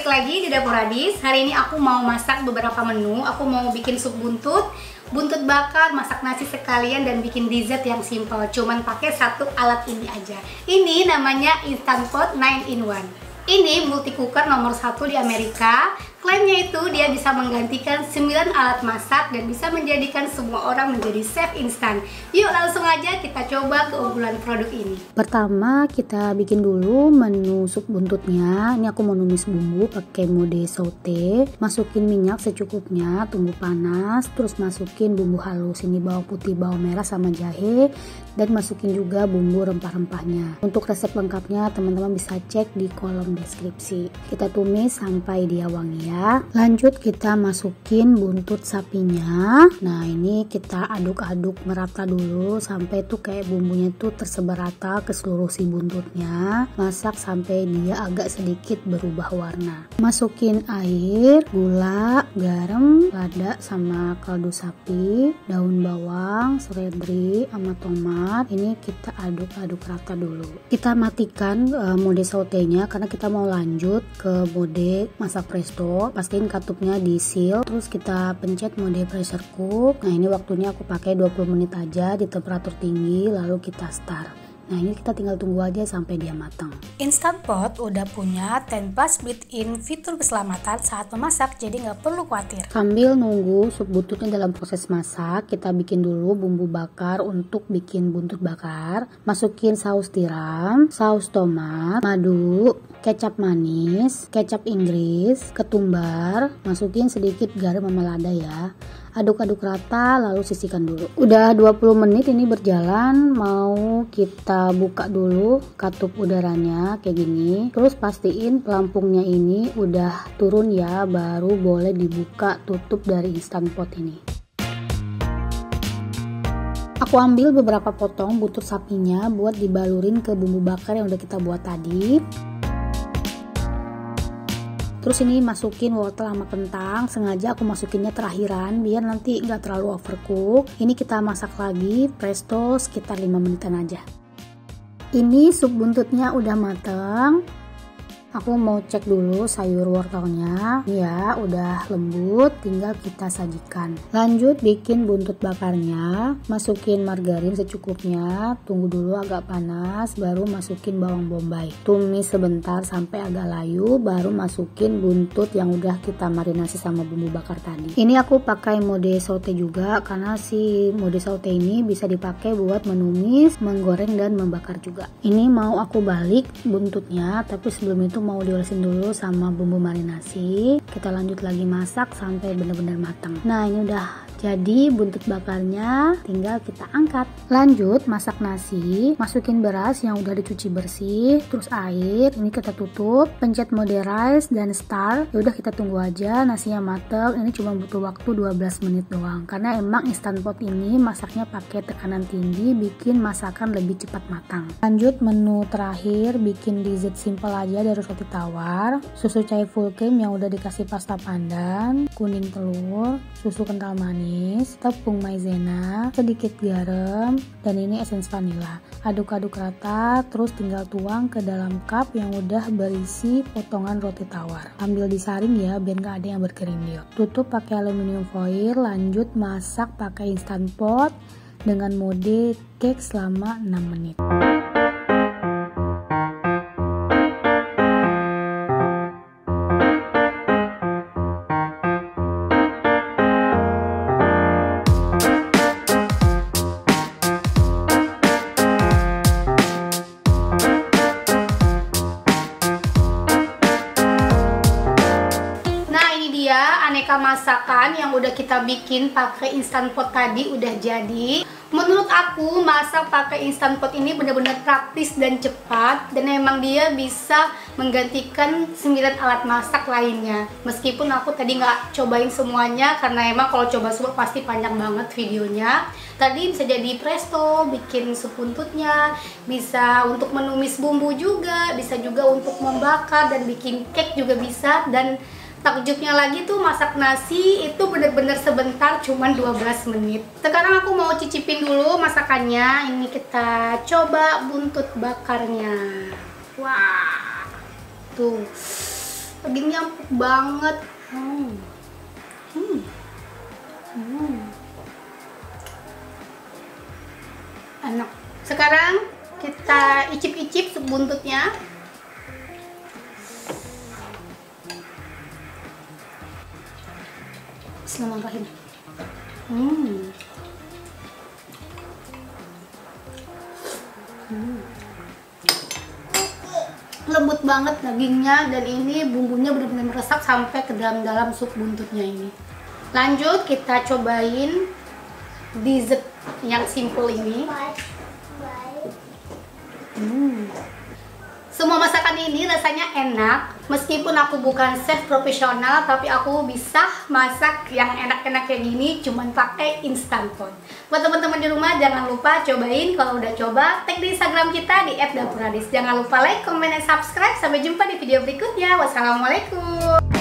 balik lagi di Dapur Adis. Hari ini aku mau masak beberapa menu. Aku mau bikin sup buntut, buntut bakar, masak nasi sekalian, dan bikin dessert yang simple. Cuman pakai satu alat ini aja. Ini namanya Instant Pot 9 in 1. Ini multi cooker nomor 1 di Amerika. Klaimnya itu dia bisa menggantikan 9 alat masak dan bisa menjadikan semua orang menjadi chef instan. Yuk langsung aja kita coba keunggulan produk ini. Pertama kita bikin dulu menu sup buntutnya. Ini aku mau numis bumbu pakai mode saute. Masukin minyak secukupnya, tunggu panas, terus masukin bumbu halus. Ini bawang putih, bawang merah sama jahe, dan masukin juga bumbu rempah-rempahnya. Untuk resep lengkapnya teman-teman bisa cek di kolom deskripsi. Kita tumis sampai dia wangi ya. Lanjut kita masukin buntut sapinya. Nah ini kita aduk-aduk merata dulu sampai tuh kayak bumbunya tuh tersebar rata ke seluruh si buntutnya. Masak sampai dia agak sedikit berubah warna. Masukin air, gula, garam, lada sama kaldu sapi, daun bawang, seledri sama tomat. Ini kita aduk-aduk rata dulu. Kita matikan mode sautenya karena kita mau lanjut ke mode masak presto. Pastiin katupnya di seal, terus kita pencet mode pressure cook. Nah ini waktunya aku pakai 20 menit aja di temperatur tinggi, lalu kita start. Nah ini kita tinggal tunggu aja sampai dia matang. Instant Pot udah punya 10+ built-in fitur keselamatan saat memasak, jadi nggak perlu khawatir. Sambil nunggu sup buntutnya dalam proses masak, kita bikin dulu bumbu bakar untuk bikin buntut bakar. Masukin saus tiram, saus tomat, madu, kecap manis, kecap Inggris, ketumbar, masukin sedikit garam sama lada ya. Aduk-aduk rata lalu sisihkan dulu. Udah 20 menit ini berjalan, mau kita buka dulu katup udaranya kayak gini. Terus pastiin pelampungnya ini udah turun ya, baru boleh dibuka tutup dari Instant Pot ini. Aku ambil beberapa potong buntut sapinya buat dibalurin ke bumbu bakar yang udah kita buat tadi. Terus ini masukin wortel sama kentang, sengaja aku masukinnya terakhiran biar nanti nggak terlalu overcook. Ini kita masak lagi presto sekitar 5 menitan aja. Ini sup buntutnya udah mateng. Aku mau cek dulu sayur wortelnya. Ya, udah lembut, tinggal kita sajikan. Lanjut bikin buntut bakarnya. Masukin margarin secukupnya, tunggu dulu agak panas, baru masukin bawang bombay. Tumis sebentar sampai agak layu, baru masukin buntut yang udah kita marinasi sama bumbu bakar tadi. Ini aku pakai mode saute juga karena si mode saute ini bisa dipakai buat menumis, menggoreng dan membakar juga. Ini mau aku balik buntutnya, tapi sebelum itu mau diolesin dulu sama bumbu marinasi. Kita lanjut lagi masak sampai benar-benar matang. Nah ini udah jadi buntut bakarnya, tinggal kita angkat. Lanjut masak nasi, masukin beras yang udah dicuci bersih, terus air. Ini kita tutup, pencet mode rice dan start. Ya udah kita tunggu aja nasinya mateng. Ini cuma butuh waktu 12 menit doang karena emang Instant Pot ini masaknya pakai tekanan tinggi, bikin masakan lebih cepat matang. Lanjut menu terakhir, bikin dessert simple aja dari roti tawar. Susu cair full cream yang udah dikasih pasta pandan, kuning telur, susu kental manis, tepung maizena, sedikit garam, dan ini essence vanilla. Aduk-aduk rata, terus tinggal tuang ke dalam cup yang udah berisi potongan roti tawar. Ambil disaring ya biar nggak ada yang berkerindil. Tutup pakai aluminium foil, lanjut masak pakai Instant Pot dengan mode cake selama 6 menit. Aneka masakan yang udah kita bikin pakai Instant Pot tadi udah jadi. Menurut aku masak pakai Instant Pot ini benar-benar praktis dan cepat, dan emang dia bisa menggantikan 9 alat masak lainnya. Meskipun aku tadi nggak cobain semuanya karena emang kalau coba semua pasti panjang banget videonya. Tadi bisa jadi presto, bikin sup buntutnya, bisa untuk menumis bumbu juga, bisa juga untuk membakar dan bikin cake juga bisa. Dan takjubnya lagi tuh masak nasi itu bener-bener sebentar, cuman 12 menit. Sekarang aku mau cicipin dulu masakannya. Ini kita coba buntut bakarnya. Wah, tuh dagingnya empuk banget. Enak. Sekarang kita icip-icip sup buntutnya. Bismillahirrahmanirrahim. Lembut banget dagingnya, dan ini bumbunya benar-benar meresap sampai ke dalam sup buntutnya ini. Lanjut kita cobain dessert yang simple ini. Semua masakan ini rasanya enak. Meskipun aku bukan chef profesional, tapi aku bisa masak yang enak-enak kayak gini cuman pakai instant pot. Buat teman-teman di rumah, jangan lupa cobain. Kalau udah coba, tag di Instagram kita di @dapuradis. Jangan lupa like, comment, dan subscribe. Sampai jumpa di video berikutnya. Wassalamualaikum.